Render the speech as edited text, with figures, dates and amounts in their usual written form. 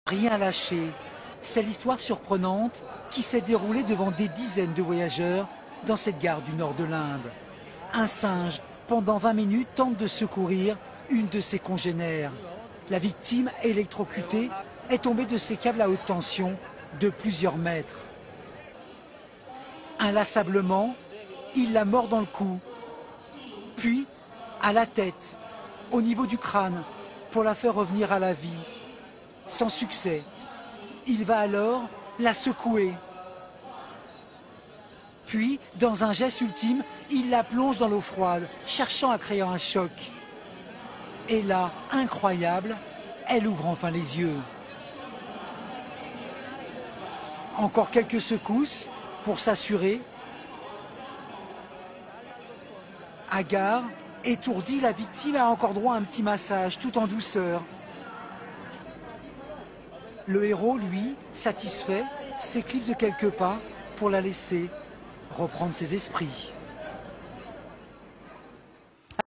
Rien lâché. C'est l'histoire surprenante qui s'est déroulée devant des dizaines de voyageurs dans cette gare du nord de l'Inde. Un singe, pendant 20 minutes, tente de secourir une de ses congénères. La victime, électrocutée, est tombée de ses câbles à haute tension de plusieurs mètres. Inlassablement, il la mord dans le cou, puis à la tête, au niveau du crâne, pour la faire revenir à la vie. Sans succès, il va alors la secouer. Puis, dans un geste ultime, il la plonge dans l'eau froide, cherchant à créer un choc. Et là, incroyable, elle ouvre enfin les yeux. Encore quelques secousses pour s'assurer. Hagard, étourdie, la victime a encore droit à un petit massage, tout en douceur. Le héros, lui, satisfait, s'éclipse de quelques pas pour la laisser reprendre ses esprits.